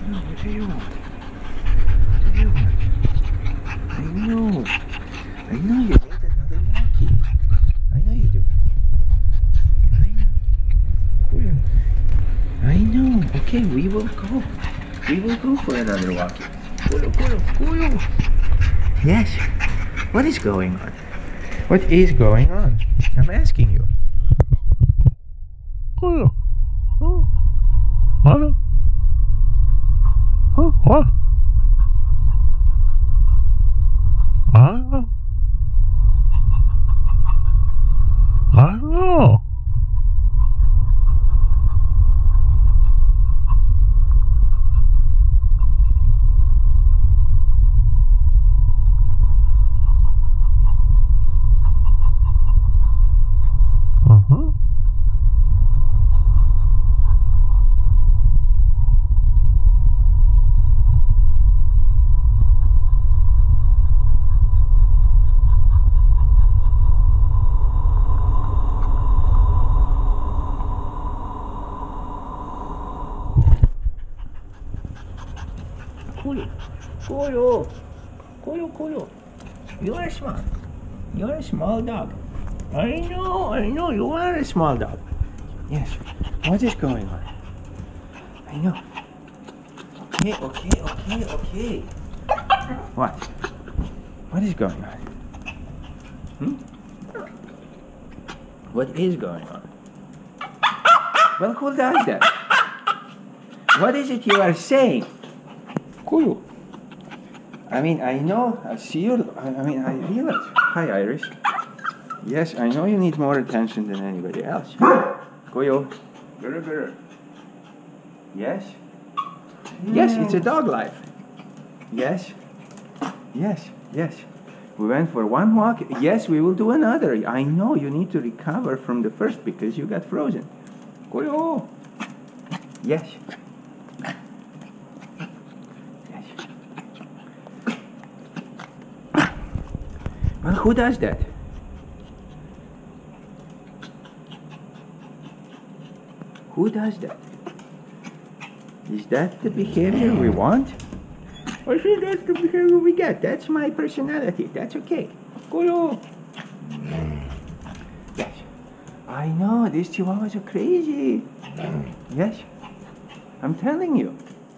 What do you want? What do you want? I know. I know you need another walkie. I know you do. I know. Cool. I know. Okay, we will go. We will go for another walkie. Cool, cool, cool. Yes. What is going on? What is going on? I'm asking you. Cool. Oh. Huh? Oh, what? I know. Uh-huh. Cool. Cool. Cool, cool. You are small. You're a small dog. I know, you are a small dog. Yes. What is going on? I know. Okay. What? What is going on? Hmm? What is going on? Well, who does that? What is it you are saying? Cool. I mean, I know, I see you, I realize. Hi, Irish. Yes, I know you need more attention than anybody else. Koyo. Grr. Yes? Yes, it's a dog life. Yes. We went for one walk. Yes, we will do another. I know you need to recover from the first because you got frozen. Koyo. Yes. Well, who does that? Who does that? Is that the behavior we want? Or is that the behavior we get? That's my personality. That's okay. Koyo. Yes. I know, these chihuahuas are crazy. Yes. I'm telling you.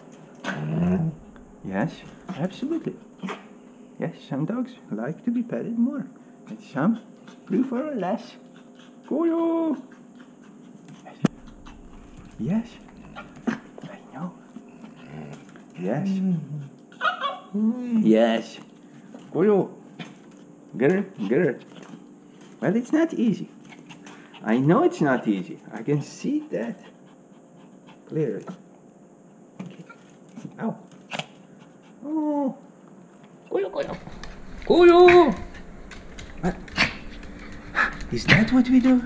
Yes, absolutely. Yes, some dogs like to be petted more. And some prefer less. Koyo. Yes. I know. Yes. Yes. Koyo. Grr. Well, it's not easy. I know it's not easy. I can see that clearly. Okay. Ow. Oh. Koyo. What? Is that what we do?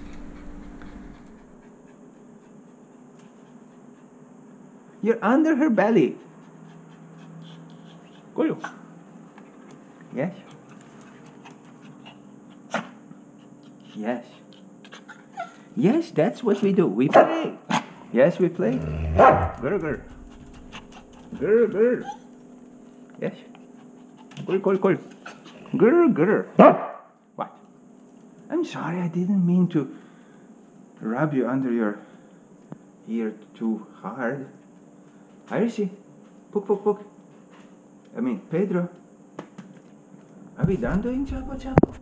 You're under her belly. Koyo. Yes. Yes, that's what we do. We play. Yes, we play. Grr. Yes. Cool. Grr. What? I'm sorry, I didn't mean to rub you under your ear too hard. Irisy, Puk. I mean, Pedro. Are we done doing Chapo?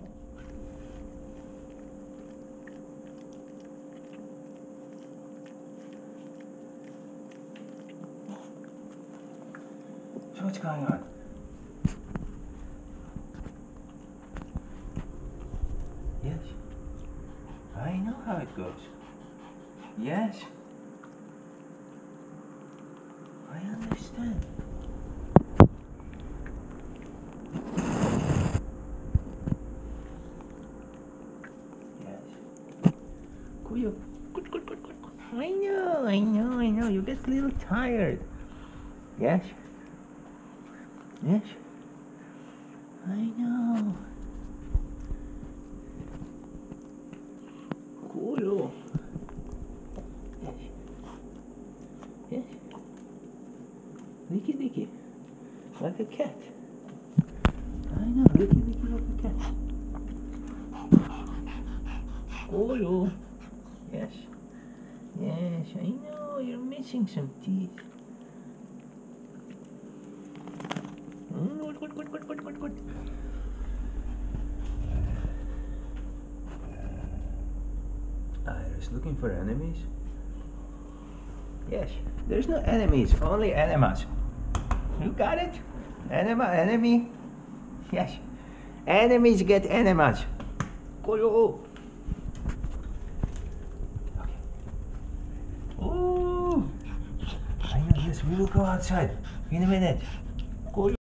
So what's going on? Yes. I know how it goes. Yes. I understand. Yes. Kuyo. Good. I know. You get a little tired. Yes. I know. Kuyo. Yes. Licky, licky. Like a cat. I know, licky, licky like a cat. Oh, yes. Yes, I know, you're missing some teeth. Good, good, good, good, good, good, good. Iris looking for enemies? Yes, there's no enemies, only enemas. You got it? Enema, enemy? Yes. Enemies get enemas. Go. Okay. Oh, I know, yes, we will go outside in a minute. Go.